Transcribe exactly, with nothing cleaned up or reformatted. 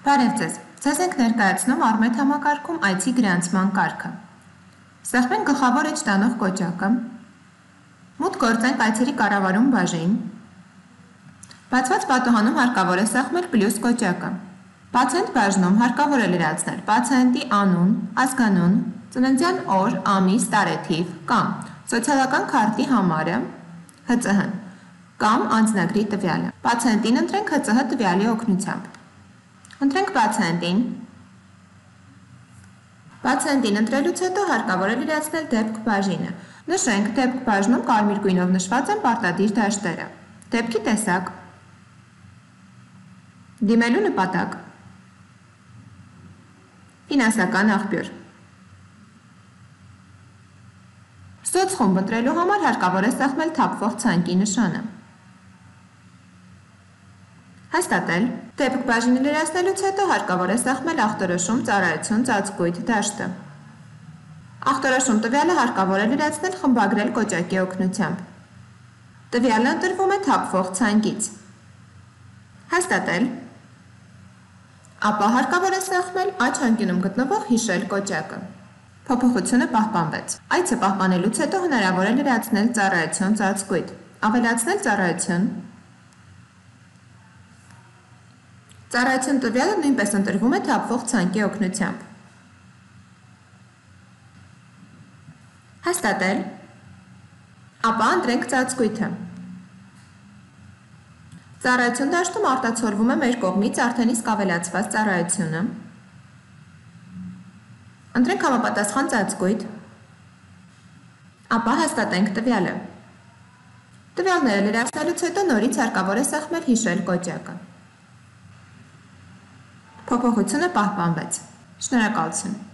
Բարև ձեզ, ձեզ ենք ներկայացնում Արմետ համակարգում այցի գրանցման կարգը։ Սեղմենք գլխավոր էջ տանող կոճակը, մուտք գործենք այցերի կառավարում բաժին, բացված պատուհանում հարկավոր է սեղմել պլյուս կոճակը, պացիենտ բաժնում հարկավոր է լրացնել պացիենտի անուն, ազգանուն, ծննդյան օր, ամիս, տարեթիվ կամ սոցիալական քարտի համարը, Հ Ծ Հ կամ անձնագրի տվյալը։ Պացիենտին ընտրենք Հ Ծ Հ տվյալի օգնությամբ։ Ընտրենք պացիենտին։ Պացիենտին ընտրելուց հետո հարկավոր է լրացնել դեպք բաժինը։ Նշենք դեպք բաժնում կարմիր գույնով նշված են պարտադիր դաշտերը։ Դեպքի տեսակ, դիմելու նպատակ, ֆինանսական աղբյուր։ Սոցխումբ ընտրելու համար հարկավոր է սեղմել թափվող ցանկի նշանը։ Հաստատել։ Դեպք բաժինը լրացնելուց հետո հարկավոր է սեղմել ախտորոշում, ծառայություն, ծածկույթ, դաշտը։ Ախտորոշում տվյալը հարկավոր է լրացնել խմբագրել կոճակի օգնությամբ։ Տվյալը ընտրվում է թափվող ցանկից։ Հաստատել։ Ապա հարկավոր է սեղմել աջ անկյունում գտնվող հիշել կոճակը։ Փոփոխությունը պահպանվեց։ Այցը պահպանելուց հետո հնարավոր է լրացնել ծառայություն, ծածկույթ, ավելացնել ծառայություն։ Ծառայություն տվյալը նույնպես ընտրվում է թափվող ցանկի օգնությամբ։ Հաստատել։ Ապա ընտրենք ծածկույթը։ Ծառայություն դաշտում արտացոլվում է մեր կողմից արդեն իսկ ավելացված ծառայությունը։ Ընտրենք համապատասխան ծածկույթ։ Ապա հաստատենք տվյալը։ Տվյալները լրացնելուց հետո նորից հարկավոր է սեղմել հիշել կոճակը։ Փոփոխությունը պահպանվեց։ Շնորհակալություն։